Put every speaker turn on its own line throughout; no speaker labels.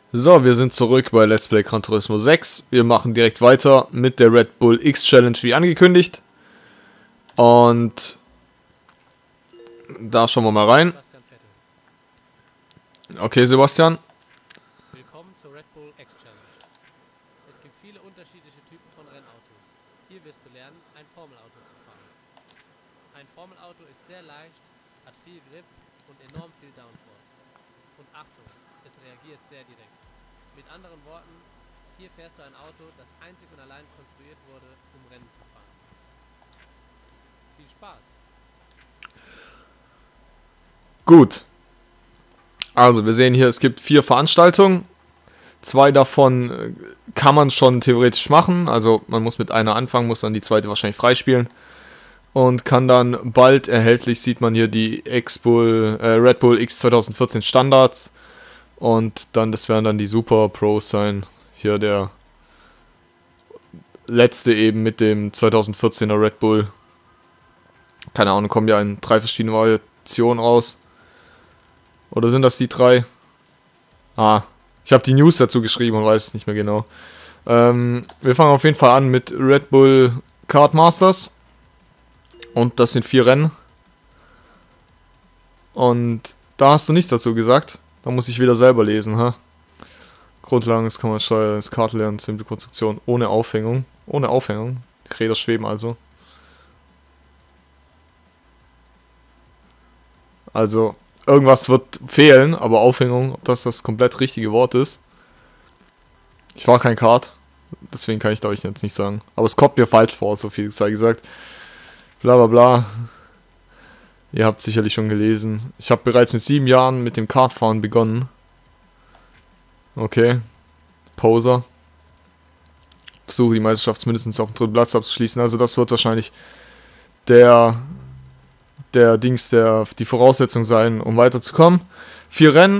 So, wir sind zurück bei Let's Play Gran Turismo 6. Wir machen direkt weiter mit der Red Bull X Challenge wie angekündigt. Und da schauen wir mal rein. Okay, Sebastian.
Willkommen zur Red Bull X Challenge. Es gibt viele unterschiedliche Typen von Rennautos. Hier wirst du lernen, ein Formelauto zu fahren. Ein Formelauto ist sehr leicht, hat viel Grip und enorm viel Downforce. Und Achtung, es reagiert sehr direkt. Mit anderen Worten, hier fährst du ein Auto, das einzig und allein konstruiert wurde, um Rennen zu fahren. Viel Spaß!
Gut. Also, wir sehen hier, es gibt 4 Veranstaltungen. 2 davon kann man schon theoretisch machen. Also, man muss mit einer anfangen, muss dann die zweite wahrscheinlich freispielen. Und kann dann bald erhältlich, sieht man hier die Red Bull X 2014 Standards. Und dann, das werden dann die Super Pros sein. Hier der letzte eben mit dem 2014er Red Bull. Keine Ahnung, kommen ja in 3 verschiedene Variationen raus. Oder sind das die 3? Ich habe die News dazu geschrieben und weiß es nicht mehr genau. Wir fangen auf jeden Fall an mit Red Bull Kart Masters. Und das sind 4 Rennen. Und da hast du nichts dazu gesagt. Da muss ich wieder selber lesen, ha? Grundlagen des Kommandsteuer, des Kartlernen, simple Konstruktion, ohne Aufhängung. Ohne Aufhängung. Die Räder schweben also. Also, irgendwas wird fehlen, aber Aufhängung, ob das komplett richtige Wort ist. Ich war kein Kart, deswegen kann ich da euch jetzt nicht sagen. Aber es kommt mir falsch vor, so viel sei gesagt. Bla bla bla. Ihr habt sicherlich schon gelesen. Ich habe bereits mit 7 Jahren mit dem Kartfahren begonnen. Okay. Poser. Versuche die Meisterschaft mindestens auf dem 3. Platz abzuschließen. Also das wird wahrscheinlich die Voraussetzung sein, um weiterzukommen. 4 Rennen.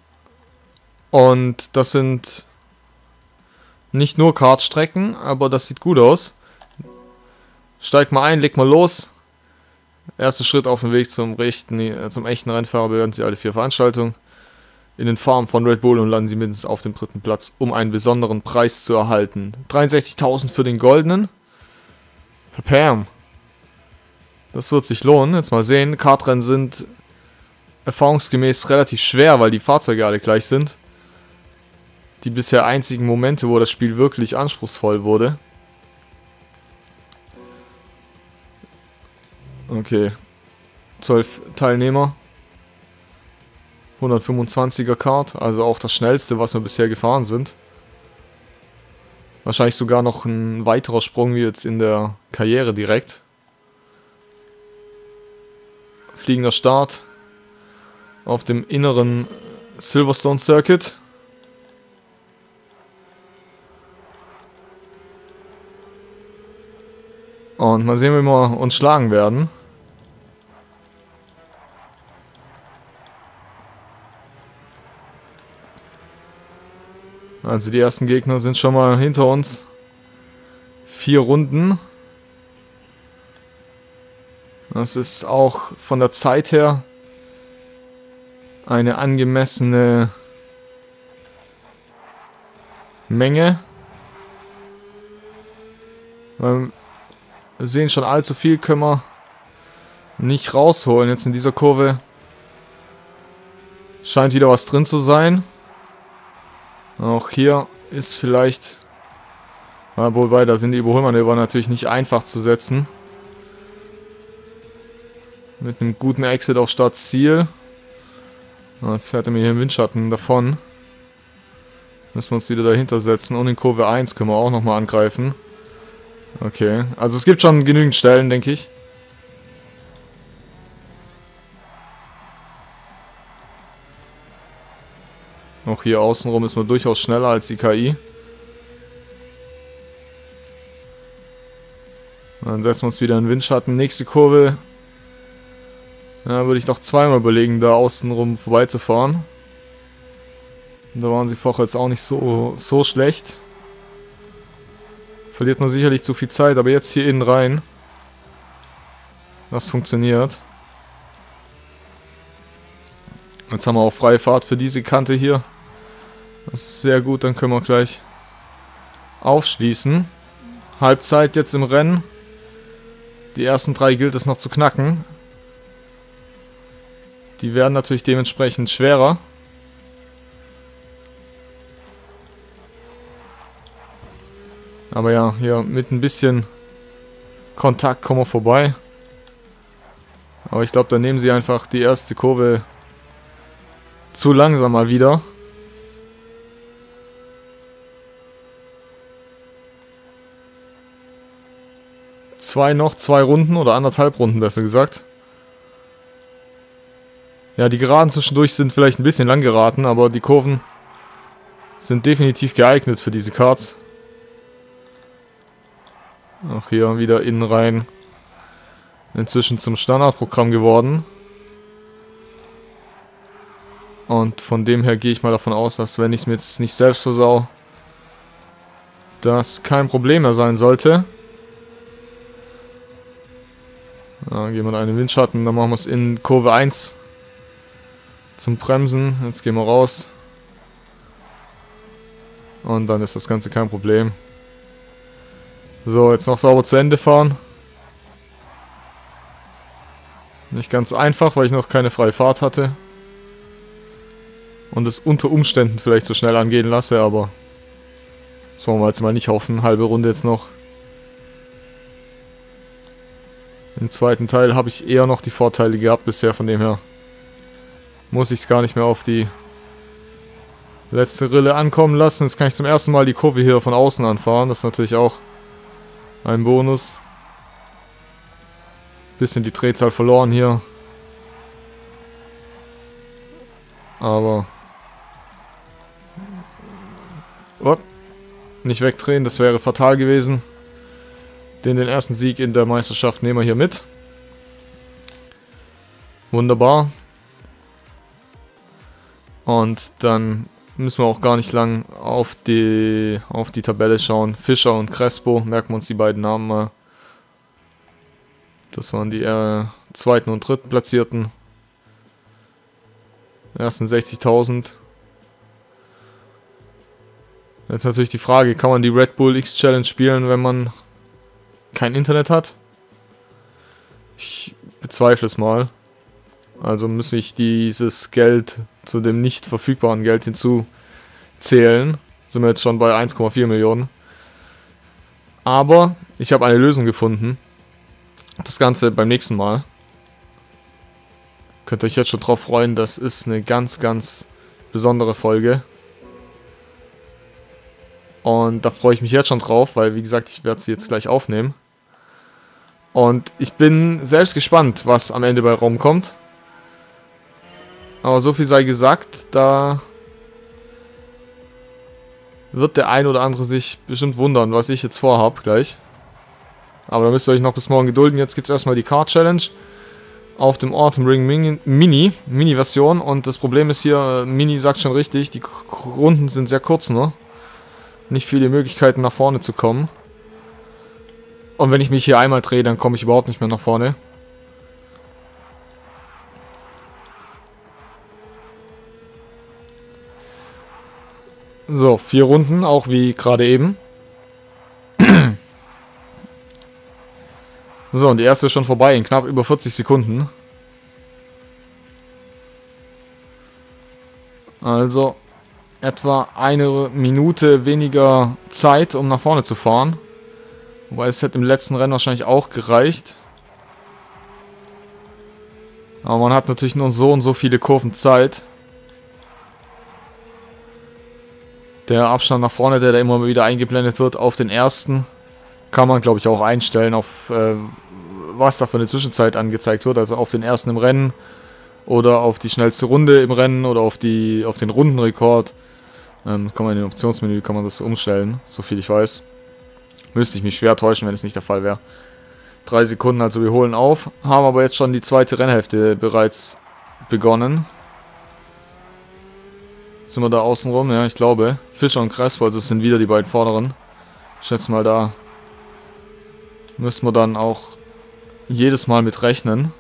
Und das sind nicht nur Kartstrecken, aber das sieht gut aus. Steig mal ein, leg mal los. Erster Schritt auf dem Weg zum echten Rennfahrer bewerten Sie alle 4 Veranstaltungen. In den Farmen von Red Bull und landen Sie mindestens auf dem 3. Platz, um einen besonderen Preis zu erhalten. 63.000 für den goldenen. Verpam. Das wird sich lohnen. Jetzt mal sehen. Kartrennen sind erfahrungsgemäß relativ schwer, weil die Fahrzeuge alle gleich sind. Die bisher einzigen Momente, wo das Spiel wirklich anspruchsvoll wurde. Okay. 12 Teilnehmer. 125er Kart, also auch das schnellste, was wir bisher gefahren sind. Wahrscheinlich sogar noch ein weiterer Sprung wie jetzt in der Karriere direkt. Fliegender Start auf dem inneren Silverstone Circuit. Und mal sehen, wie wir uns schlagen werden. Also die ersten Gegner sind schon mal hinter uns. 4 Runden. Das ist auch von der Zeit her eine angemessene Menge. Wir sehen schon, allzu viel können wir nicht rausholen. Jetzt in dieser Kurve scheint wieder was drin zu sein. Auch hier ist vielleicht, wobei, da sind die Überholmanöver natürlich nicht einfach zu setzen. Mit einem guten Exit auf Startziel. Jetzt fährt er mir hier im Windschatten davon. Müssen wir uns wieder dahinter setzen. Und in Kurve 1 können wir auch nochmal angreifen. Okay, also es gibt schon genügend Stellen, denke ich. Auch hier außenrum ist man durchaus schneller als die KI. Dann setzen wir uns wieder in den Windschatten. Nächste Kurve. Ja, würde ich doch zweimal überlegen, da außenrum vorbeizufahren. Und da waren sie vorher jetzt auch nicht so schlecht. Verliert man sicherlich zu viel Zeit, aber jetzt hier innen rein. Das funktioniert. Jetzt haben wir auch freie Fahrt für diese Kante hier. Das ist sehr gut, dann können wir gleich aufschließen. Halbzeit jetzt im Rennen. Die ersten 3 gilt es noch zu knacken. Die werden natürlich dementsprechend schwerer. Aber ja, hier mit ein bisschen Kontakt kommen wir vorbei. Aber ich glaube, da nehmen sie einfach die erste Kurve zu langsam mal wieder. Zwei Runden oder 1,5 Runden besser gesagt. Ja, die Geraden zwischendurch sind vielleicht ein bisschen lang geraten, aber die Kurven sind definitiv geeignet für diese Karts. Auch hier wieder innen rein. Inzwischen zum Standardprogramm geworden. Und von dem her gehe ich mal davon aus, dass wenn ich es mir jetzt nicht selbst versau, das kein Problem mehr sein sollte. Dann gehen wir in einen Windschatten, dann machen wir es in Kurve 1 zum Bremsen. Jetzt gehen wir raus. Und dann ist das Ganze kein Problem. So, jetzt noch sauber zu Ende fahren. Nicht ganz einfach, weil ich noch keine freie Fahrt hatte. Und es unter Umständen vielleicht so schnell angehen lasse, aber das wollen wir jetzt mal nicht hoffen. Halbe Runde jetzt noch. Im zweiten Teil habe ich eher noch die Vorteile gehabt bisher, von dem her muss ich es gar nicht mehr auf die letzte Rille ankommen lassen. Jetzt kann ich zum ersten Mal die Kurve hier von außen anfahren. Das ist natürlich auch ein Bonus. Bisschen die Drehzahl verloren hier. Aber nicht wegdrehen, das wäre fatal gewesen. Den ersten Sieg in der Meisterschaft nehmen wir hier mit. Wunderbar. Und dann müssen wir auch gar nicht lang auf die Tabelle schauen. Fischer und Crespo, merken wir uns die beiden Namen mal. Das waren die zweiten und dritten Platzierten. Ersten 60.000. Jetzt natürlich die Frage, kann man die Red Bull X Challenge spielen, wenn man kein Internet hat? Ich bezweifle es mal. Also muss ich dieses Geld zu dem nicht verfügbaren Geld hinzuzählen. Sind wir jetzt schon bei 1,4 Millionen. Aber ich habe eine Lösung gefunden. Das Ganze beim nächsten Mal. Könnt ihr euch jetzt schon drauf freuen, das ist eine ganz, ganz besondere Folge. Und da freue ich mich jetzt schon drauf, weil wie gesagt, ich werde sie jetzt gleich aufnehmen. Und ich bin selbst gespannt, was am Ende bei rumkommt. Aber so viel sei gesagt, da wird der ein oder andere sich bestimmt wundern, was ich jetzt vorhabe gleich. Aber da müsst ihr euch noch bis morgen gedulden. Jetzt gibt es erstmal die Car Challenge auf dem Autumn Ring Mini-Version. Und das Problem ist hier, Mini sagt schon richtig, die Runden sind sehr kurz nur. Nicht viele Möglichkeiten nach vorne zu kommen. Und wenn ich mich hier einmal drehe, dann komme ich überhaupt nicht mehr nach vorne. So, 4 Runden, auch wie gerade eben. So, und die erste ist schon vorbei in knapp über 40 Sekunden. Also etwa eine Minute weniger Zeit, um nach vorne zu fahren. Wobei es hätte im letzten Rennen wahrscheinlich auch gereicht. Aber man hat natürlich nur so und so viele Kurven Zeit. Der Abstand nach vorne, der da immer wieder eingeblendet wird auf den ersten, kann man glaube ich auch einstellen, auf was da für eine Zwischenzeit angezeigt wird. Also auf den ersten im Rennen oder auf die schnellste Runde im Rennen oder auf den Rundenrekord. Kann man in den Optionsmenü kann man das umstellen, so viel ich weiß. Müsste ich mich schwer täuschen, wenn es nicht der Fall wäre. 3 Sekunden, also wir holen auf. Haben aber jetzt schon die zweite Rennhälfte bereits begonnen. Sind wir da außen rum? Ja, ich glaube. Fischer und Crespo, also es sind wieder die beiden Vorderen. Ich schätze mal, da müssen wir dann auch jedes Mal mit rechnen.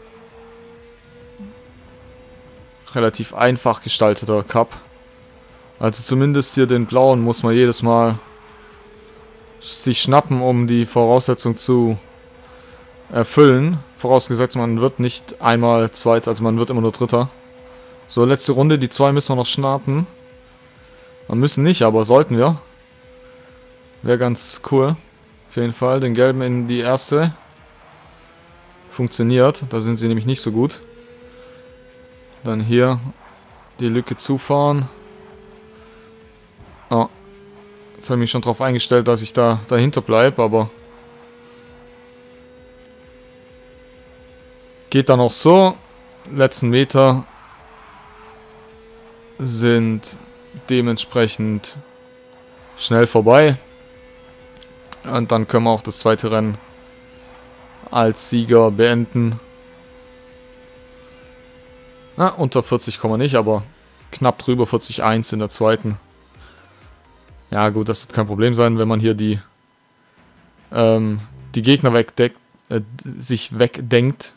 Relativ einfach gestalteter Cup. Also zumindest hier den blauen muss man jedes Mal sich schnappen, um die Voraussetzung zu erfüllen. Vorausgesetzt, man wird nicht einmal Zweiter, also man wird immer nur Dritter. So, letzte Runde, die 2 müssen wir noch schnappen. Wir müssen nicht, aber sollten wir. Wäre ganz cool. Auf jeden Fall, den gelben in die erste. Funktioniert, da sind sie nämlich nicht so gut. Dann hier die Lücke zufahren. Oh. Jetzt habe ich mich schon darauf eingestellt, dass ich da dahinter bleibe, aber geht dann auch so. Letzten Meter sind dementsprechend schnell vorbei. Und dann können wir auch das zweite Rennen als Sieger beenden. Unter 40 kommen wir nicht, aber knapp drüber 40,1 in der zweiten. Ja gut, das wird kein Problem sein, wenn man hier die Gegner sich wegdenkt.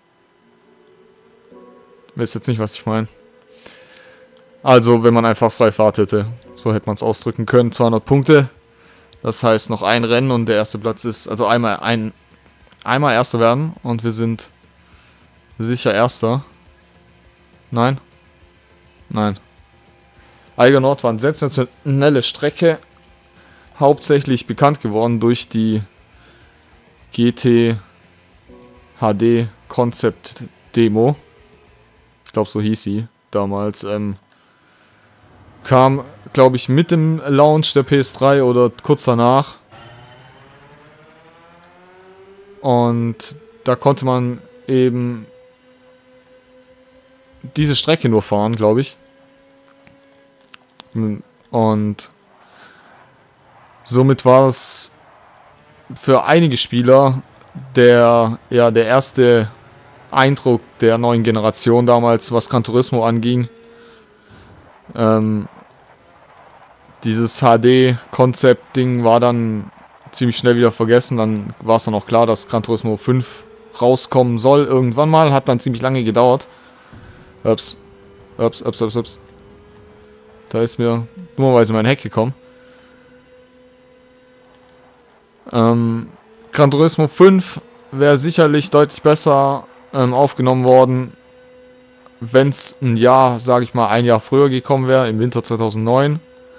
Wisst jetzt nicht, was ich meine. Also, wenn man einfach freie Fahrt hätte. So hätte man es ausdrücken können. 200 Punkte. Das heißt, noch ein Rennen und der erste Platz ist... Also einmal Erster werden und wir sind sicher Erster. Nein? Nein. Eiger Nord war eine sensationelle Strecke. Hauptsächlich bekannt geworden durch die GT HD Concept Demo. Ich glaube, so hieß sie damals. Kam, glaube ich, mit dem Launch der PS3 oder kurz danach. Und da konnte man eben diese Strecke nur fahren, glaube ich. Und somit war es für einige Spieler der erste Eindruck der neuen Generation damals, was Gran Turismo anging. Dieses HD-Konzept-Ding war dann ziemlich schnell wieder vergessen. Dann war es dann auch klar, dass Gran Turismo 5 rauskommen soll. Irgendwann mal. Hat dann ziemlich lange gedauert. Ups. Da ist mir dummerweise mein Hack gekommen. Gran Turismo 5 wäre sicherlich deutlich besser aufgenommen worden, wenn es ein Jahr früher gekommen wäre, im Winter 2009.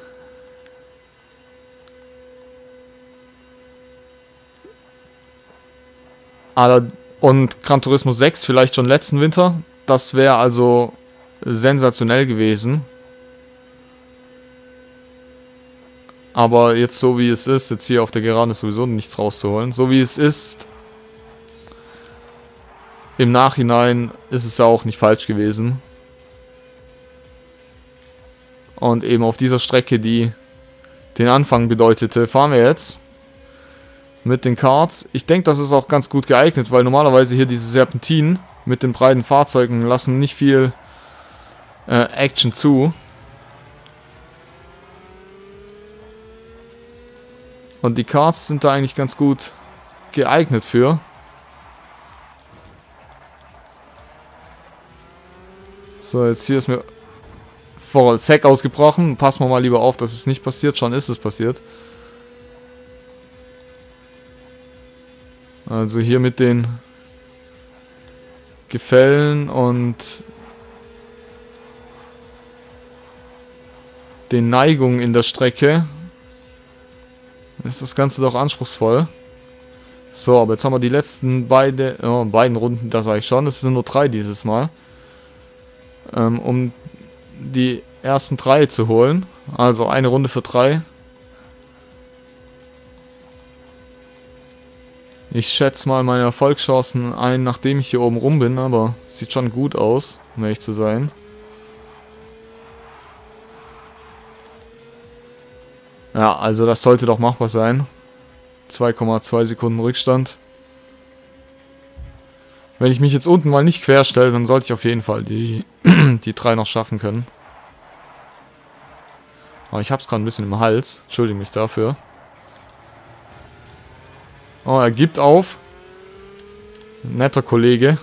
Und Gran Turismo 6 vielleicht schon letzten Winter. Das wäre also sensationell gewesen. Aber jetzt so wie es ist, jetzt hier auf der Geraden ist sowieso nichts rauszuholen. So wie es ist, im Nachhinein ist es ja auch nicht falsch gewesen. Und eben auf dieser Strecke, die den Anfang bedeutete, fahren wir jetzt mit den Karts. Ich denke, das ist auch ganz gut geeignet, weil normalerweise hier diese Serpentinen mit den breiten Fahrzeugen lassen nicht viel Action zu. Und die Karts sind da eigentlich ganz gut geeignet für. So, jetzt hier ist mir vor das Heck ausgebrochen. Passen wir mal lieber auf, dass es nicht passiert. Schon ist es passiert. Also hier mit den Gefällen und den Neigungen in der Strecke ist das Ganze doch anspruchsvoll. So, aber jetzt haben wir die letzten beiden Runden, das sage ich schon. Es sind nur 3 dieses Mal. Um die ersten 3 zu holen. Also eine Runde für 3. Ich schätze mal meine Erfolgschancen ein, nachdem ich hier oben rum bin, aber sieht schon gut aus, um ehrlich zu sein. Ja, also das sollte doch machbar sein. 2,2 Sekunden Rückstand. Wenn ich mich jetzt unten mal nicht quer stelle, dann sollte ich auf jeden Fall die 3 noch schaffen können. Aber ich hab's gerade ein bisschen im Hals. Entschuldige mich dafür. Oh, er gibt auf. Netter Kollege.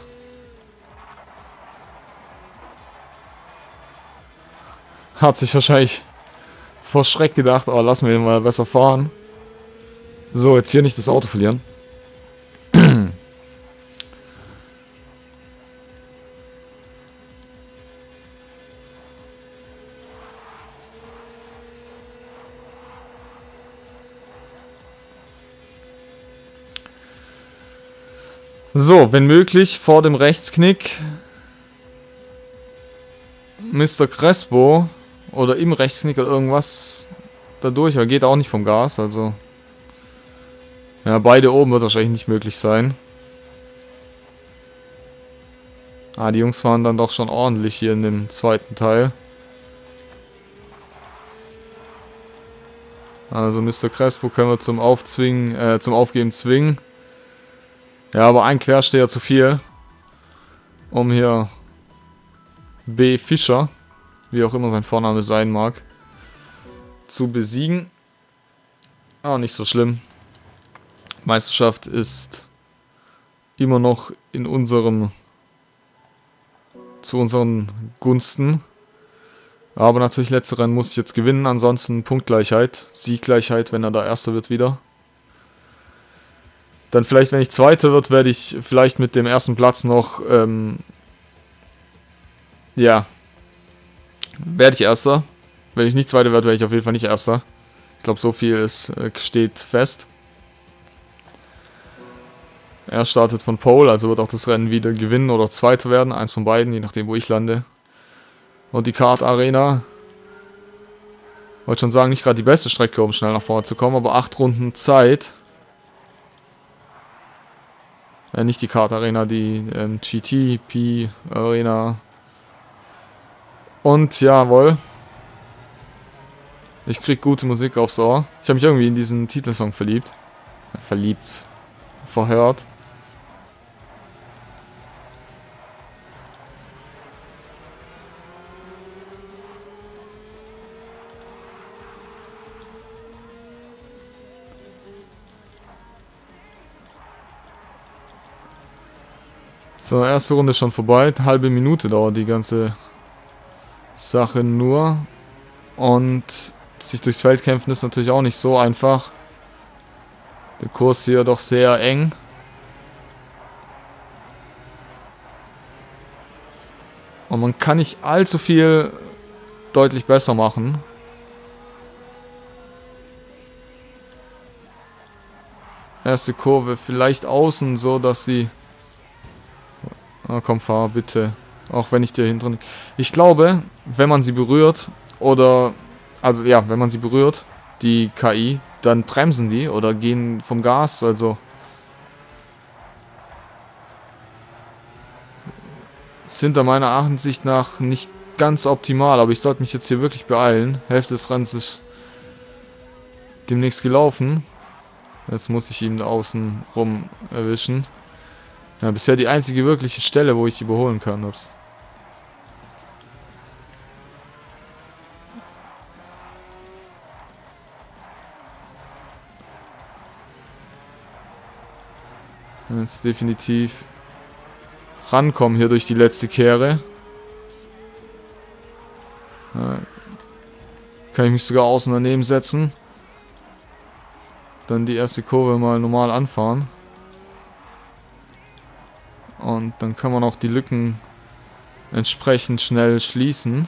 Hat sich wahrscheinlich vor Schreck gedacht, oh, lass mir mal besser fahren. So, jetzt hier nicht das Auto verlieren. So, wenn möglich, vor dem Rechtsknick Mr. Crespo oder im Rechtsknick oder irgendwas dadurch, aber geht auch nicht vom Gas, also ja, beide oben wird wahrscheinlich nicht möglich sein. Ah, die Jungs fahren dann doch schon ordentlich hier in dem zweiten Teil. Also Mr. Crespo können wir zum Aufgeben zwingen. Ja, aber ein Quersteher zu viel, um hier B. Fischer, wie auch immer sein Vorname sein mag, zu besiegen. Ah, nicht so schlimm. Meisterschaft ist immer noch zu unseren Gunsten. Aber natürlich letzte Rennen muss ich jetzt gewinnen, ansonsten Punktgleichheit, Sieggleichheit, wenn er da Erster wird wieder. Dann vielleicht, wenn ich Zweiter wird, werde ich vielleicht mit dem ersten Platz noch, ja, werde ich Erster. Wenn ich nicht Zweiter werde, werde ich auf jeden Fall nicht Erster. Ich glaube, so viel steht fest. Er startet von Pole, also wird auch das Rennen wieder gewinnen oder Zweiter werden. Eins von beiden, je nachdem, wo ich lande. Und die Kart Arena. Wollte schon sagen, nicht gerade die beste Strecke, um schnell nach vorne zu kommen, aber 8 Runden Zeit. Nicht die Kart Arena, die GTP Arena. Und jawohl. Ich krieg gute Musik aufs Ohr. Ich habe mich irgendwie in diesen Titelsong verliebt. Verhört. So, erste Runde schon vorbei. Eine halbe Minute dauert die ganze Sache nur. Und sich durchs Feld kämpfen ist natürlich auch nicht so einfach. Der Kurs hier doch sehr eng. Und man kann nicht allzu viel deutlich besser machen. Erste Kurve vielleicht außen, so dass sie... Ah, komm, fahr bitte. Auch wenn ich dir hinten... Ich glaube, wenn man sie berührt, oder... Also ja, wenn man sie berührt, die KI, dann bremsen die oder gehen vom Gas, also... Sind da meiner Ansicht nach nicht ganz optimal, aber ich sollte mich jetzt hier wirklich beeilen. Hälfte des Rennens ist demnächst gelaufen. Jetzt muss ich ihn da außen rum erwischen. Ja, bisher die einzige wirkliche Stelle, wo ich überholen kann. Ups. Jetzt definitiv rankommen hier durch die letzte Kehre. Ja, kann ich mich sogar außen daneben setzen. Dann die erste Kurve mal normal anfahren. Und dann kann man auch die Lücken entsprechend schnell schließen.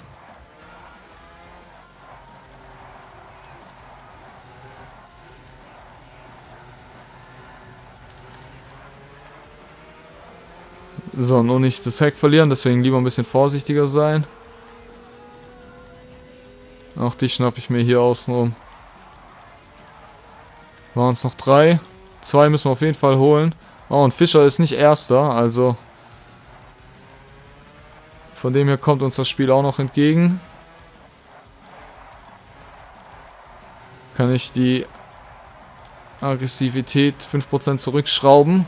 So, nur nicht das Heck verlieren, deswegen lieber ein bisschen vorsichtiger sein. Auch die schnappe ich mir hier außen rum. Waren es noch 3. 2 müssen wir auf jeden Fall holen. Oh, und Fischer ist nicht Erster, also von dem her kommt uns das Spiel auch noch entgegen. Kann ich die Aggressivität 5% zurückschrauben.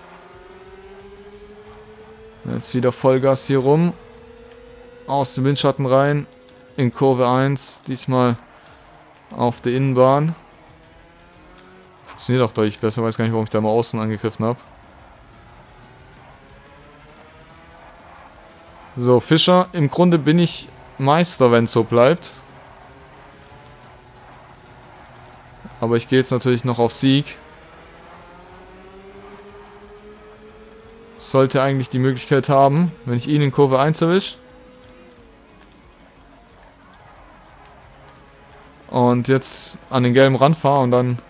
Jetzt wieder Vollgas hier rum. Aus dem Windschatten rein. In Kurve 1. Diesmal auf der Innenbahn. Funktioniert auch deutlich besser. Weiß gar nicht, warum ich da mal außen angegriffen habe. So, Fischer. Im Grunde bin ich Meister, wenn es so bleibt. Aber ich gehe jetzt natürlich noch auf Sieg. Sollte eigentlich die Möglichkeit haben, wenn ich ihn in Kurve 1 erwische. Und jetzt an den gelben Rand fahre und dann...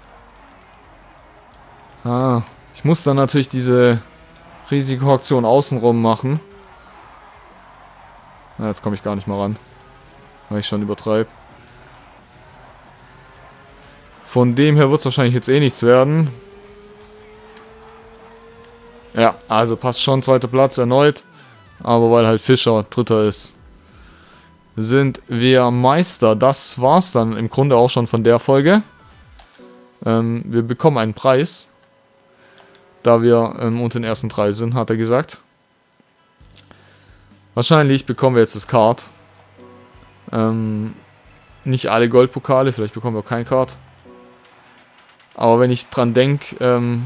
ich muss dann natürlich diese Risikoaktion außenrum machen. Ja, jetzt komme ich gar nicht mal ran, weil ich schon übertreibe. Von dem her wird es wahrscheinlich jetzt eh nichts werden. Ja, also passt schon, zweiter Platz erneut. Aber weil halt Fischer Dritter ist, sind wir Meister. Das war's dann im Grunde auch schon von der Folge. Wir bekommen einen Preis, da wir unter den ersten 3 sind, hat er gesagt. Wahrscheinlich bekommen wir jetzt das Kart. Nicht alle Goldpokale, vielleicht bekommen wir auch kein Kart. Aber wenn ich dran denke,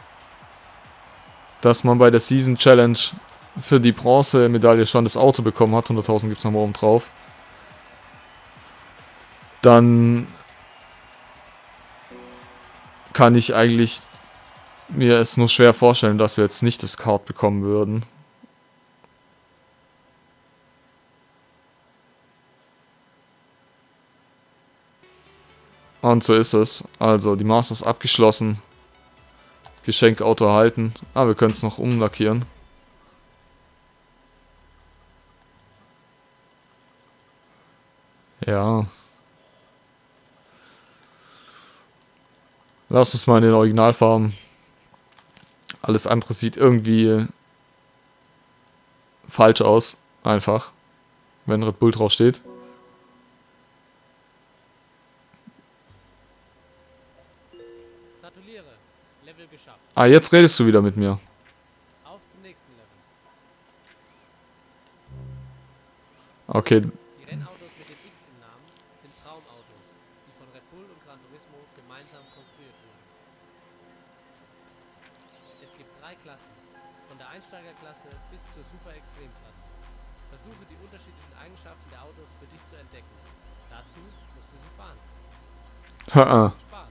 dass man bei der Season Challenge für die Bronzemedaille schon das Auto bekommen hat, 100.000 gibt es nochmal oben drauf, dann kann ich eigentlich mir es nur schwer vorstellen, dass wir jetzt nicht das Kart bekommen würden. Und so ist es. Also die Masters abgeschlossen. Geschenkauto erhalten. Ah, wir können es noch umlackieren. Ja. Lass uns mal in den Originalfarben. Alles andere sieht irgendwie falsch aus. Einfach. Wenn Red Bull drauf steht.
Gratuliere. Level geschafft.
Ah, jetzt redest du wieder mit mir.
Auf zum nächsten Level.
Okay.
Die Rennautos mit dem X im Namen sind Traumautos, die von Red Bull und Gran Turismo gemeinsam konstruiert wurden. Es gibt 3 Klassen, von der Einsteigerklasse bis zur Super Extremklasse. Versuche die unterschiedlichen Eigenschaften der Autos für dich zu entdecken. Dazu musst du sie fahren.
Haha.
Spaß!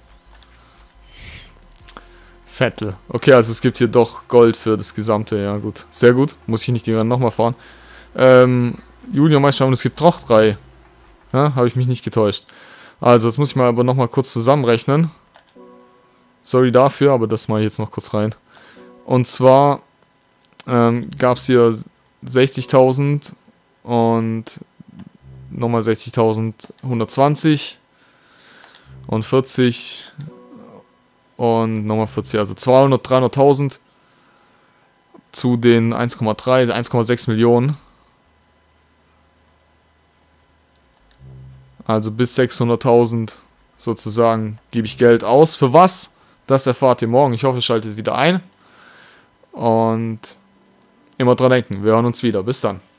Vettel. Okay, also es gibt hier doch Gold für das gesamte. Ja gut. Sehr gut. Muss ich nicht die Rennen nochmal fahren. Juniormeisterschaft und es gibt doch 3. Ja, habe ich mich nicht getäuscht. Also jetzt muss ich mal aber nochmal kurz zusammenrechnen. Sorry dafür, aber das mache ich jetzt noch kurz rein. Und zwar gab es hier 60.000 und nochmal 60.120 und 40 und nochmal 40, also 200, 300.000 zu den 1,3, also 1,6 Millionen. Also bis 600.000 sozusagen gebe ich Geld aus. Für was? Das erfahrt ihr morgen. Ich hoffe, ihr schaltet wieder ein. Und immer dran denken, wir hören uns wieder. Bis dann.